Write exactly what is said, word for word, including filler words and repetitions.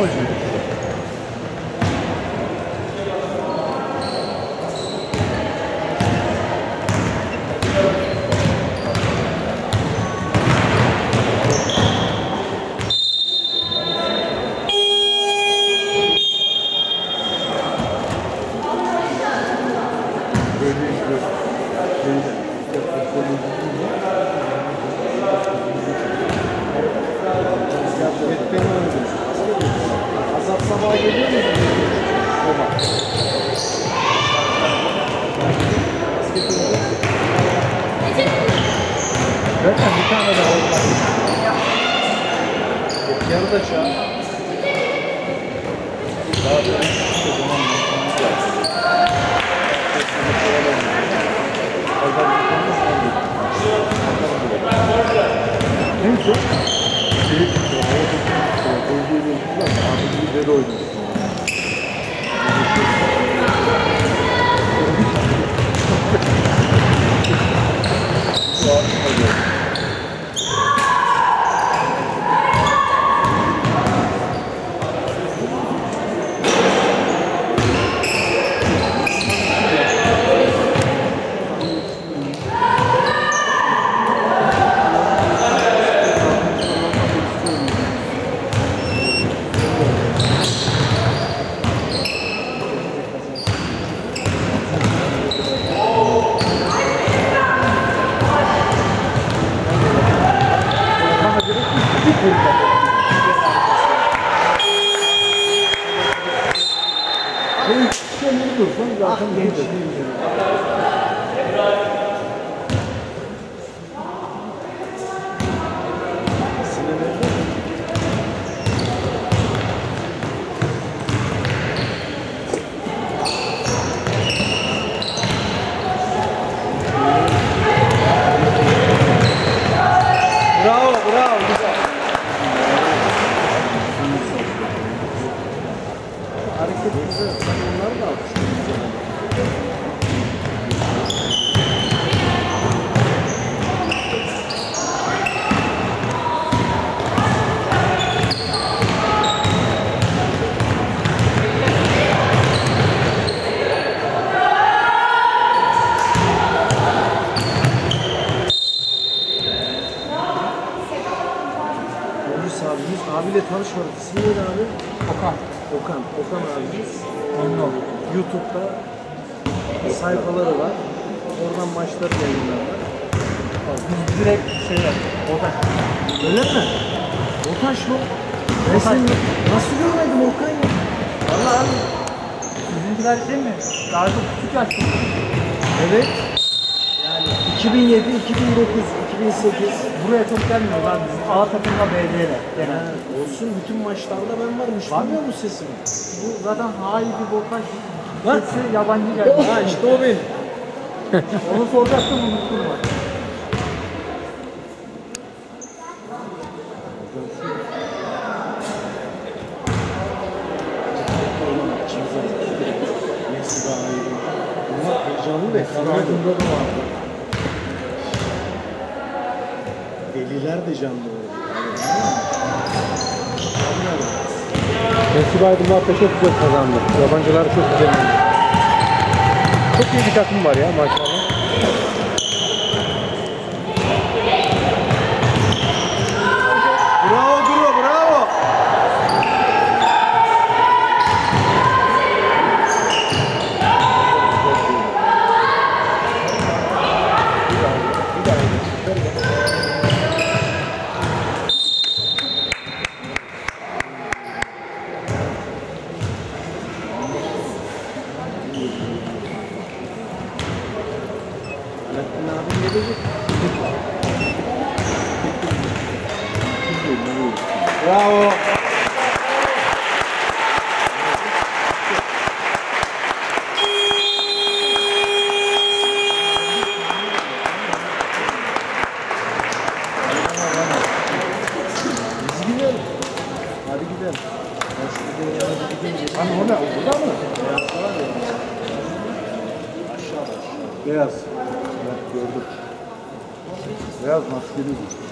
golcü. Azap sabaha geliyor mu? Zaten bir tane daha oldu. Yarı da çağır. Daha da o zaman bakmamız lazım. Neyse. Şey, o bölgeyle ilgili abi bir deli oynuyor. Zaten gençliğim. Bravo, bravo, güzel. Hareket güzel. Onlar da alkışlıyor. Abimiz, abiyle tanışmadık. İsmi neydi abi? Okan. Okan. Okan abimiz. Memnun. YouTube'da sayfaları var. Oradan maçları yayınlarlar. Biz direkt şey yaptık. Okan. Öyle mi? Okan şu. Ben seni nasıl görmedim Okan ya? Vallahi abi. Sizinkiler şey mi? Daha çok küçük yaşlı. Evet. Yani iki bin yedi, iki bin dokuz, iki bin sekiz. Buraya çok gelmiyorlar. Bizim A takımla B C'yle. Yani olsun, bütün maçlarda ben varmış. Var mı? Duyuyor musun sesimi? Bu zaten Haidi Volkan. Lan. Sesi yabancı geldi. Ha işte o benim. Onu soracaktım, unuttum bak. Bunlar heyecanlı ve kanadında da vardı. Deliler de canlı oldu. Messi Aydınlar da çok güzel kazandı. Yabancılar çok güzel oynadı. Çok iyi bir takım var ya maşallah. Bravo Duru, bravo. Alaaddin abi ne diyecek? Bravo. Biz gidelim. Hadi gidelim. Hani o ne? Burada mı? Aşağıda. Beyaz. Evet, gördüm. Beyaz maskeli bu.